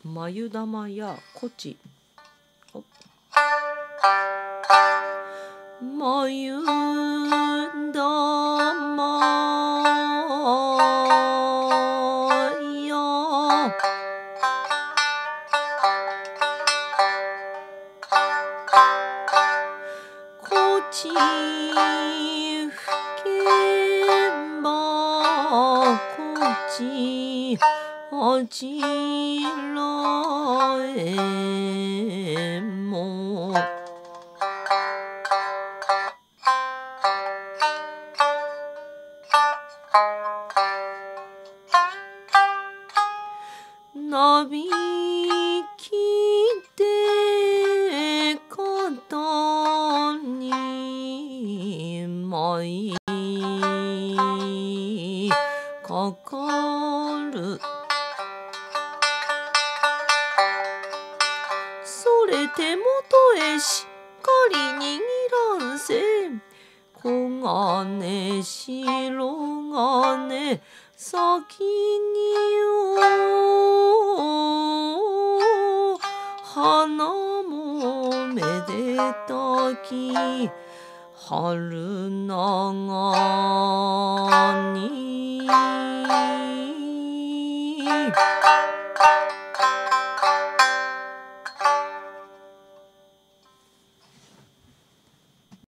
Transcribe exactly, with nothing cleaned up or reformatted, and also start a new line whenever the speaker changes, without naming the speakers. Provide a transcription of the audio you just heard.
眉玉やこち眉玉やこち吹けばこちあちらへもなびきて肩に舞いかかるそれ手元へしっかり握らんせ黄金白金先によ花もめでたき春長に